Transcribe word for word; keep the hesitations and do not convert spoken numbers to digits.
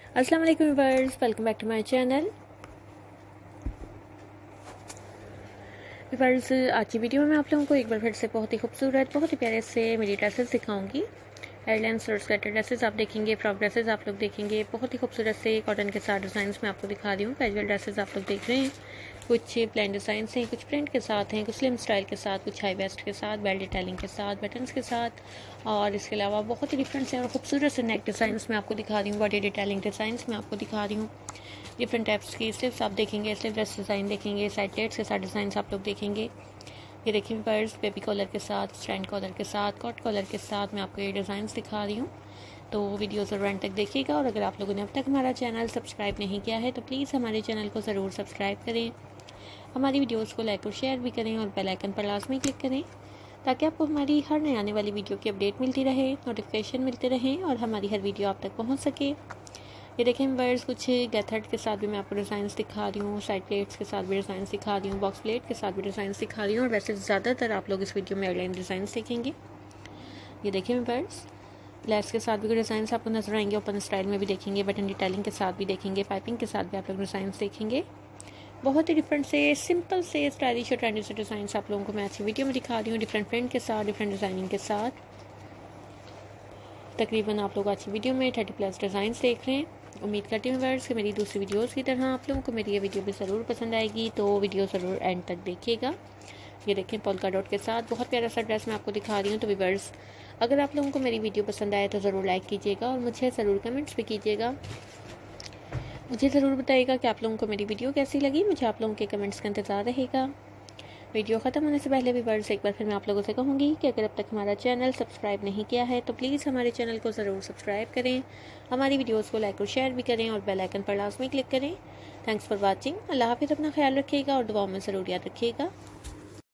अस्सलाम वालेकुम viewers, welcome back to my channel. Viewers, आज की वीडियो में मैं आप लोगों को एक बार फिर से बहुत ही खूबसूरत, बहुत ही प्यारे से मेरी ड्रेसेस दिखाऊंगी। एयरलाइंस और स्वेटर ड्रेसेस आप देखेंगे, फ्रॉक ड्रेसेस आप लोग देखेंगे, बहुत ही खूबसूरत से कॉटन के साथ डिज़ाइंस मैं आपको दिखा रही हूँ। कैजुअल ड्रेसेस आप लोग देख रहे हैं, कुछ प्लेन डिज़ाइंस हैं, कुछ प्रिंट के साथ हैं, कुछ स्लिम स्टाइल के साथ, कुछ हाई वेस्ट के साथ, बेल्ट डिटेलिंग के साथ, बटन्स के साथ, और इसके अलावा बहुत ही डिफरेंट से और खूबसूरत से नेक डिज़ाइंस मैं आपको दिखा रही हूँ। बॉडी डिटेलिंग डिज़ाइंस मैं आपको दिखा रही हूँ। डिफरेंट टाइप्स की स्लीव्स आप देखेंगे, स्लीव ड्रेस डिज़ाइन देखेंगे, साइड प्लेट्स के साथ डिज़ाइन आप लोग देखेंगे। ये देखिए पर्स बेबी कॉलर के साथ, स्टैंड कॉलर के साथ, कॉट कॉलर के साथ मैं आपको ये डिज़ाइंस दिखा रही हूँ। तो वीडियो ज़रूर एंड तक देखिएगा, और अगर आप लोगों ने अब तक हमारा चैनल सब्सक्राइब नहीं किया है तो प्लीज़ हमारे चैनल को ज़रूर सब्सक्राइब करें, हमारी वीडियोस को लाइक और शेयर भी करें, और बेल आइकन पर लाजमी क्लिक करें ताकि आपको हमारी हर नई आने वाली वीडियो की अपडेट मिलती रहे, नोटिफिकेशन मिलते रहें और हमारी हर वीडियो आप तक पहुँच सके। ये देखें वर्ड्स, कुछ गैथर्ड के साथ भी मैं आपको डिज़ाइंस दिखा रही हूँ, साइड प्लेट्स के साथ भी डिज़ाइंस दिखा रही हूँ, बॉक्स प्लेट के साथ भी डिज़ाइंस दिखा रही हूँ, और वैसे ज़्यादातर आप लोग इस वीडियो में एयरलाइन डिज़ाइंस देखेंगे। ये देखें वर्ड्स, लेस के साथ भी डिज़ाइंस आपको नजर आएंगे, ओपन स्टाइल में भी देखेंगे, बटन डिटेलिंग के साथ भी देखेंगे, पाइपिंग के साथ भी आप लोग डिज़ाइंस देखेंगे। बहुत ही डिफरेंट से, सिंपल से, स्टाइलिश और ट्रेंडी से डिज़ाइंस आप लोगों को मैं अच्छी वीडियो में दिखा रही हूँ, डिफरेंट प्रिंट के साथ, डिफरेंट डिज़ाइनिंग के साथ। तकरीबन आप लोग आज की वीडियो में थर्टी प्लस डिज़ाइंस देख रहे हैं। उम्मीद करती हूँ व्यूअर्स कि मेरी दूसरी वीडियोस की तरह आप लोगों को मेरी ये वीडियो भी ज़रूर पसंद आएगी, तो वीडियो ज़रूर एंड तक देखिएगा। ये देखें पोल्का डॉट के साथ बहुत प्यारा सा ड्रेस मैं आपको दिखा रही हूँ। तो व्यूअर्स, अगर आप लोगों को मेरी वीडियो पसंद आए तो ज़रूर लाइक कीजिएगा, और मुझे ज़रूर कमेंट्स भी कीजिएगा। मुझे ज़रूर बताइएगा कि आप लोगों को मेरी वीडियो कैसी लगी, मुझे आप लोगों के कमेंट्स का इंतज़ार रहेगा। वीडियो ख़त्म होने से पहले भी वर्ड्स एक बार फिर मैं आप लोगों से कहूँगी कि अगर अब तक हमारा चैनल सब्सक्राइब नहीं किया है तो प्लीज़ हमारे चैनल को ज़रूर सब्सक्राइब करें, हमारी वीडियोस को लाइक और शेयर भी करें, और बेल आइकन पर लाजमी क्लिक करें। Thanks for watching. अल्लाह हाफिज़, अपना ख्याल रखिएगा और दुआओं में ज़रूर याद रखिएगा।